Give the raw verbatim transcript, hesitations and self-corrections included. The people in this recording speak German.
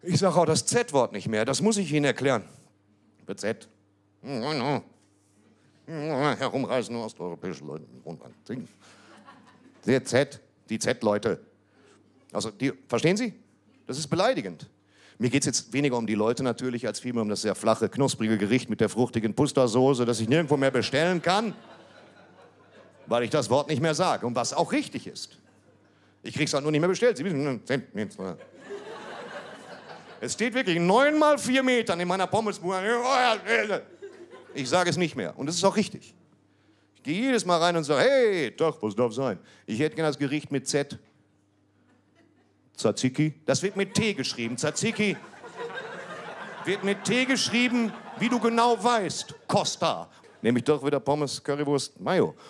Ich sage auch das Z-Wort nicht mehr, das muss ich Ihnen erklären. Mit Z. Herumreisen nur osteuropäische Leute. Der Z, die Z-Leute. Also, die, verstehen Sie? Das ist beleidigend. Mir geht es jetzt weniger um die Leute natürlich, als vielmehr um das sehr flache, knusprige Gericht mit der fruchtigen Pustersoße, das ich nirgendwo mehr bestellen kann, weil ich das Wort nicht mehr sage. Und was auch richtig ist. Ich krieg's halt nur nicht mehr bestellt. Sie wissen, es steht wirklich neun mal vier Metern in meiner Pommesbude. Ich sage es nicht mehr. Und das ist auch richtig. Ich gehe jedes Mal rein und sage, hey, doch, was darf sein? Ich hätte gerne das Gericht mit Z. Tzatziki. Das wird mit T geschrieben. Tzatziki wird mit T geschrieben, wie du genau weißt. Costa. Nämlich doch wieder Pommes, Currywurst, Mayo.